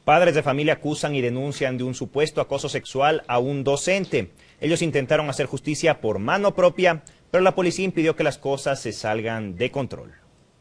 Padres de familia acusan y denuncian de un supuesto acoso sexual a un docente. Ellos intentaron hacer justicia por mano propia, pero la policía impidió que las cosas se salgan de control.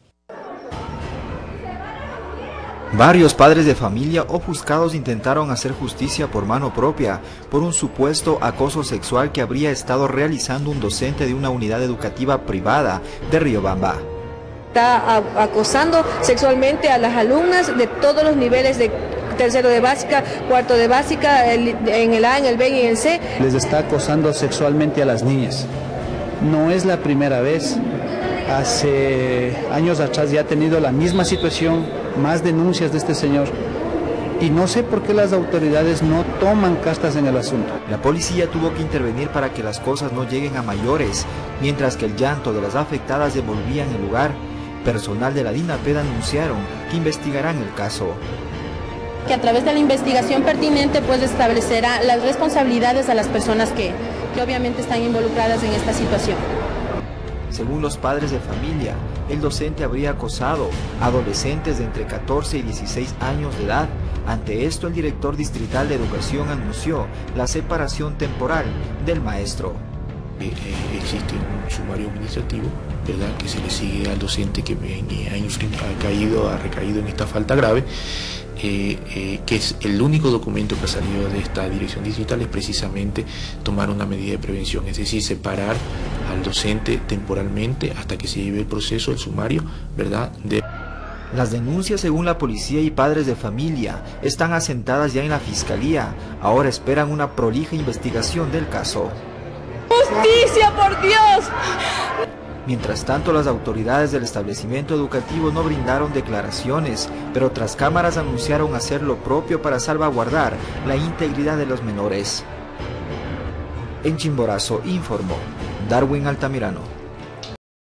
Varios padres de familia ofuscados intentaron hacer justicia por mano propia por un supuesto acoso sexual que habría estado realizando un docente de una unidad educativa privada de Riobamba. Está acosando sexualmente a las alumnas de todos los niveles de tercero de básica, cuarto de básica, en el A, en el B y en el C. Les está acosando sexualmente a las niñas. No es la primera vez. Hace años atrás ya ha tenido la misma situación, más denuncias de este señor. Y no sé por qué las autoridades no toman cartas en el asunto. La policía tuvo que intervenir para que las cosas no lleguen a mayores, mientras que el llanto de las afectadas envolvían el lugar. Personal de la DINAPED anunciaron que investigarán el caso. Que a través de la investigación pertinente pues establecerá las responsabilidades a las personas que obviamente están involucradas en esta situación. Según los padres de familia, el docente habría acosado a adolescentes de entre 14 y 16 años de edad. Ante esto, el director distrital de educación anunció la separación temporal del maestro. Existe un sumario administrativo, ¿verdad?, que se le sigue al docente que ha recaído en esta falta grave, que es el único documento que ha salido de esta dirección distrital, es precisamente tomar una medida de prevención, es decir, separar al docente temporalmente hasta que se lleve el proceso, el sumario, ¿verdad?, Las denuncias, según la policía y padres de familia, están asentadas ya en la fiscalía. Ahora esperan una prolija investigación del caso. ¡Justicia, por Dios! Mientras tanto, las autoridades del establecimiento educativo no brindaron declaraciones, pero tras cámaras anunciaron hacer lo propio para salvaguardar la integridad de los menores. En Chimborazo informó Darwin Altamirano.